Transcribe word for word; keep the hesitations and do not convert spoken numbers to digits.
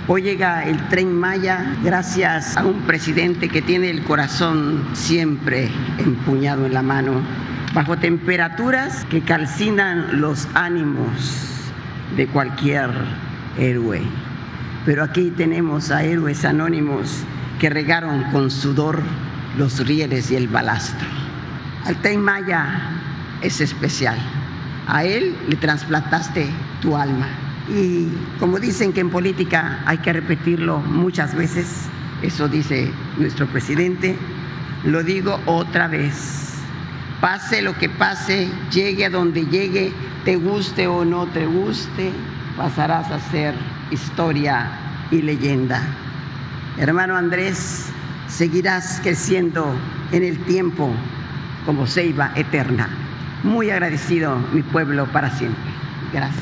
Hoy llega el Tren Maya gracias a un presidente que tiene el corazón siempre empuñado en la mano, bajo temperaturas que calcinan los ánimos de cualquier héroe. Pero aquí tenemos a héroes anónimos que regaron con sudor los rieles y el balastro. Al Tren Maya es especial. A él le trasplantaste tu alma. Y como dicen que en política hay que repetirlo muchas veces, eso dice nuestro presidente, lo digo otra vez. Pase lo que pase, llegue a donde llegue, te guste o no te guste, pasarás a ser historia y leyenda. Hermano Andrés, seguirás creciendo en el tiempo como ceiba eterna. Muy agradecido, mi pueblo, para siempre. Gracias.